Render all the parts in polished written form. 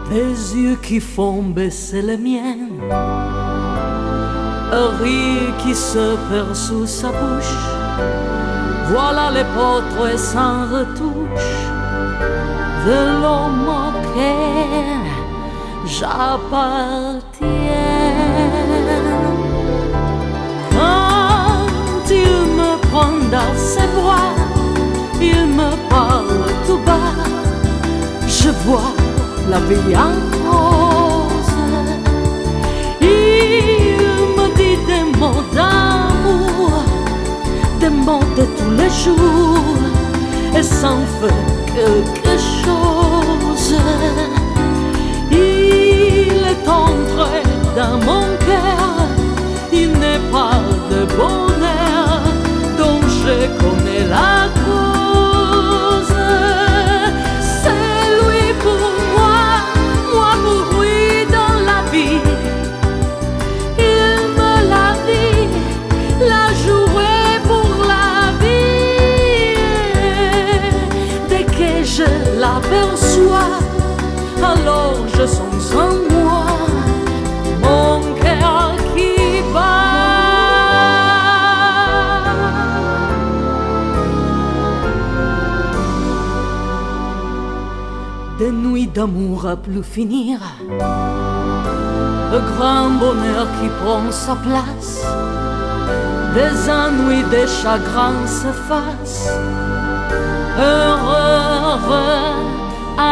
les yeux qui font baisser les miens, un rire qui se perd sous sa bouche. Voilà les portraits sans retouche de l'homme auquel j'appartiens. Quand il me prend dans ses bras, il me parle tout bas, je vois la vie en rose. Il me dit des mots d'amour, des mots de tous les jours, et s'en fait quelque chose. Il est entré dans mon cœur, il n'est pas de bonheur dont je connais la cause. C'est lui pour moi, moi pour lui dans la vie. Il me l'a dit, l'a joué pour la vie. Dès que je l'aperçois, alors je sens en moi mon cœur qui bat. Des nuits d'amour à plus finir, le grand bonheur qui prend sa place, des ennuis, des chagrins s'effacent, heureux à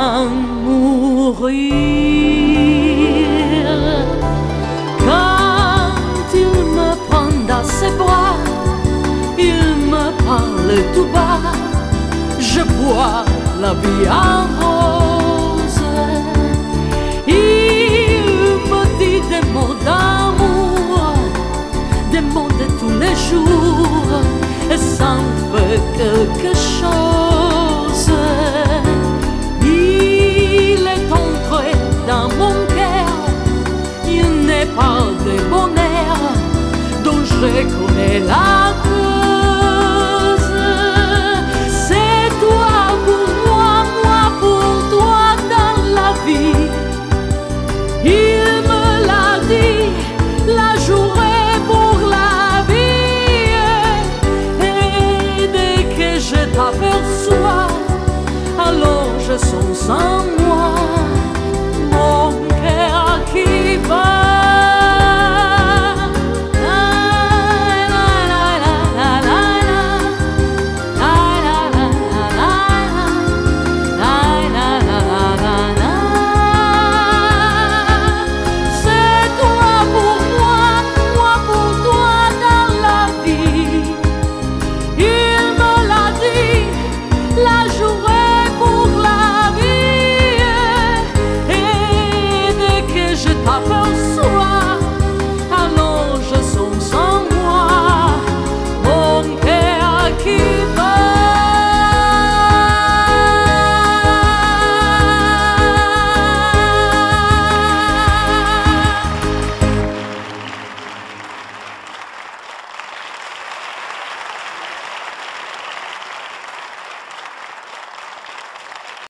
mourir. Quand il me prend dans ses bras, il me parle tout bas, je vois la vie en rose. Il me dit des mots d'amour, des mots de tous les jours, et ça me fait quelque chose. Il est entré dans mon cœur, il n'est pas de bonheur dont je connais la cause. C'est toi pour moi, moi pour toi dans la vie. Il me l'a dit, l'a joué pour la vie. Et dès que je t'aperçois, alors je sens en moi mon cœur qui bat. C'est toi pour moi, moi pour toi dans la vie. Il me l'a dit, l'a joué